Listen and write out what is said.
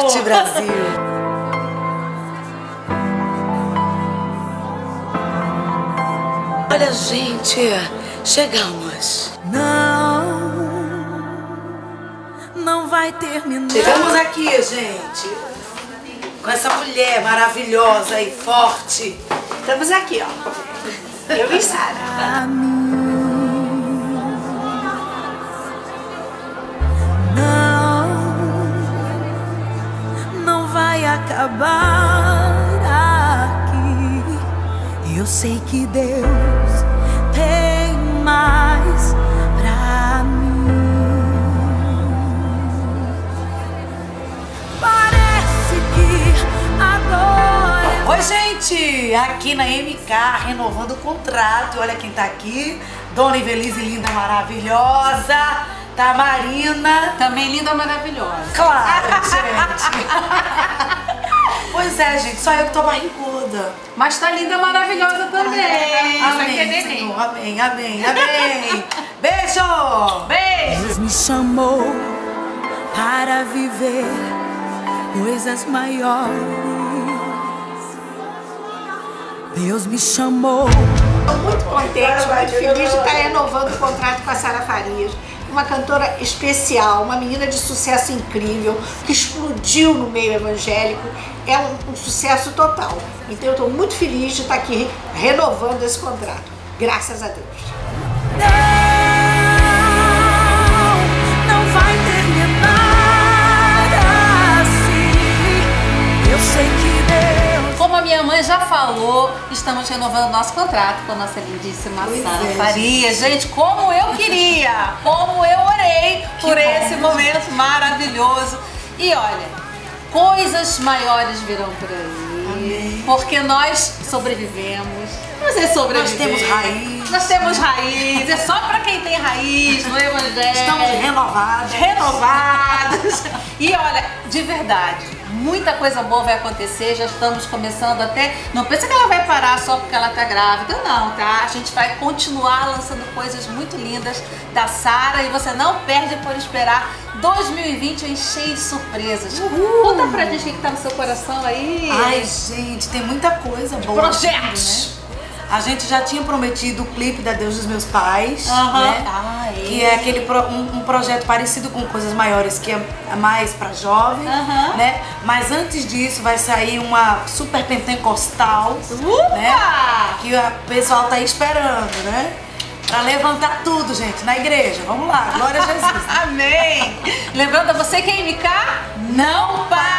Forte, Brasil! Olha, gente, chegamos. Não vai terminar. Chegamos aqui, gente, com essa mulher maravilhosa e forte. Estamos aqui, ó. Eu e Sara. Não vai acabar aqui. Eu sei que Deus tem mais pra mim. Parece que agora... Oi, gente! Aqui na MK, renovando o contrato. Olha quem tá aqui. Dona Ivelise, linda, maravilhosa. Tamarina. Também linda, maravilhosa. Claro, gente. Pois é, gente, só eu que tô barriguda. Mas tá linda, maravilhosa também. Amém, Senhor. Amém, amém, amém. Beijo! Beijo! Deus me chamou para viver coisas maiores. Deus me chamou. Estou muito contente, muito feliz de estar renovando o contrato com a Sara Farias. Uma cantora especial, uma menina de sucesso incrível, que explodiu no meio evangélico. É um sucesso total. Então eu estou muito feliz de estar aqui renovando esse contrato. Graças a Deus. Não vai terminar assim. Eu sei que Deus... Como a minha mãe já falou, estamos renovando nosso contrato com a nossa lindíssima Sara Farias. Gente, como eu queria, como eu orei por esse momento maravilhoso. E olha, coisas maiores virão por aí. Amém. Porque nós sobrevivemos. Nós sobrevivemos. Nós temos raiz. Nós temos raiz. É só pra quem tem raiz no Evangelho. Estamos renovados. Renovados. E olha, de verdade, muita coisa boa vai acontecer. Já estamos começando até... Não pensa que ela vai parar só porque ela tá grávida. Não, tá? A gente vai continuar lançando coisas muito lindas da Sara. E você não perde por esperar 2020 aí cheio de surpresas. Conta pra gente o que tá no seu coração aí. Ai, gente, tem muita coisa boa. Projetos. Né? A gente já tinha prometido o clipe da Deus dos Meus Pais, né? Que é aquele um projeto parecido com Coisas Maiores, que é mais pra jovem, né? Mas antes disso vai sair uma super pentecostal, né? Que o pessoal tá esperando, né? Pra levantar tudo, gente, na igreja. Vamos lá, glória a Jesus. Amém! Lembrando a você que a MK não para!